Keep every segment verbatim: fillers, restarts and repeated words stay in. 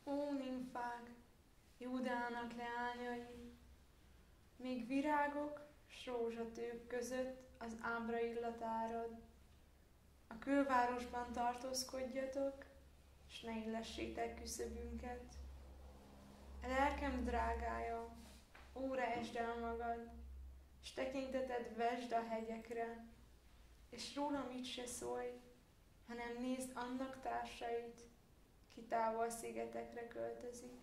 Ó, nimfák, Júdeának leányai, még virágok s rózsatők között az ábra illat árad. A külvárosban tartózkodjatok, s ne illessétek küszöbünket. A lelkem drágája, óra esd el magad, s tekinteted vesd a hegyekre, és rólam így se szólj, hanem nézd annak társait, ki távol szigetekre költözik.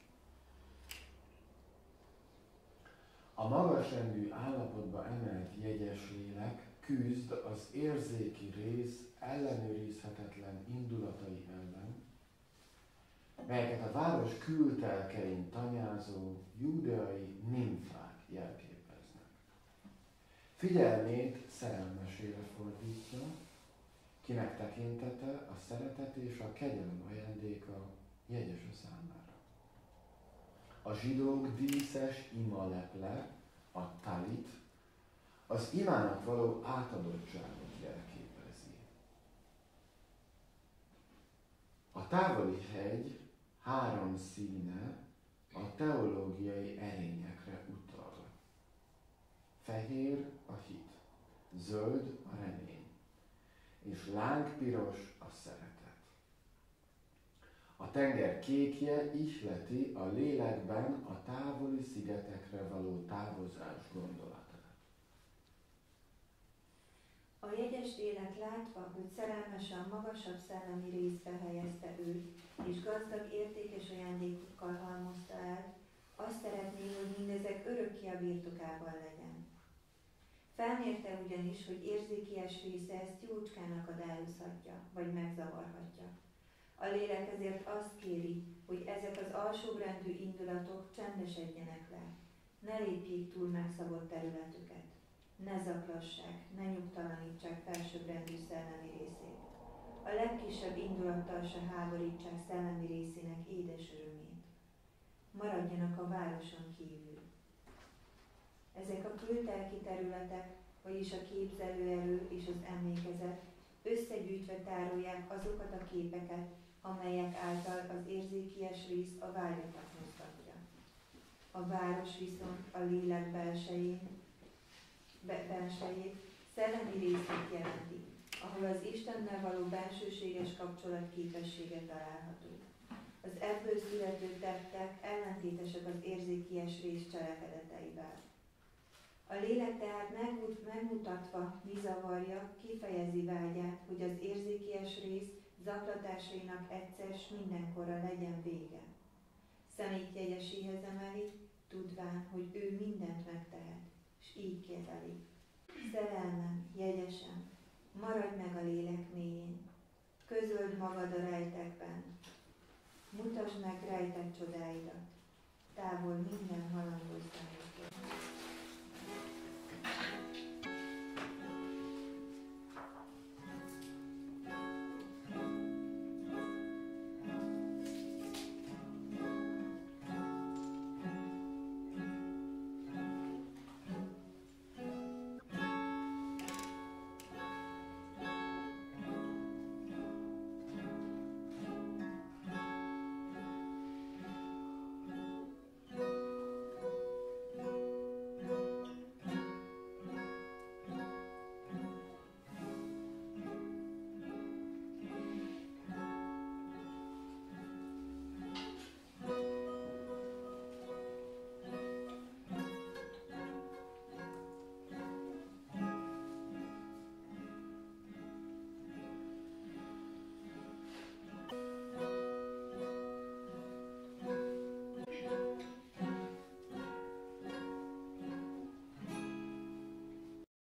A magasrendű állapotba emelt jegyes lélek küzd az érzéki rész ellenőrizhetetlen indulatai ellen, melyeket a város kültelkein tanyázó júdeai nimfák jelképeznek. Figyelmét szerelmesére fordítja, kinek tekintete a szeretet és a kegyelem ajándéka jegyese számára. A zsidók díszes imaleple, a talit, az imának való átadottságot jelképezi. A távoli hegy három színe a teológiai erényekre utal. Fehér a hit, zöld a remény, és lángpiros a szeretet. A tenger kékje ihleti a lélekben a távoli szigetekre való távozás gondolatát. A jegyes lélek látva, hogy szerelmesen magasabb szellemi részbe helyezte őt, és gazdag értékes ajándékokkal halmozta el, azt szeretné, hogy mindezek örökké a birtokában legyen. Felmérte ugyanis, hogy érzékies része ezt jócskán akadályozhatja, vagy megzavarhatja. A lélek ezért azt kéri, hogy ezek az alsóbrendű indulatok csendesedjenek le, ne lépjék túl megszabott területüket, ne zaklassák, ne nyugtalanítsák felsőbbrendű szellemi részét. A legkisebb indulattal se háborítsák szellemi részének édes örömét. Maradjanak a városon kívül. Ezek a kültelki területek, vagyis a képzelőerő és az emlékezet összegyűjtve tárolják azokat a képeket, amelyek által az érzékies rész a vágyakat mozgatja. A város viszont a lélek belsején, be, belsejét szellemi részét jelenti, ahol az Istennel való bensőséges kapcsolat képessége található. Az ebből születő tettek ellentétesek az érzékies rész cselekedeteivel. A lélek tehát megmutatva mi zavarja, kifejezi vágyát, hogy az érzékies rész zaklatásainak egyszer s mindenkorra legyen vége. Szemét jegyeséhez emeli, tudván, hogy ő mindent megtehet, s így kérdeli. Szerelmem, jegyesem, maradj meg a lélek mélyén, közöld magad a rejtekben, mutasd meg rejtett csodáidat, távol minden halandó szájától.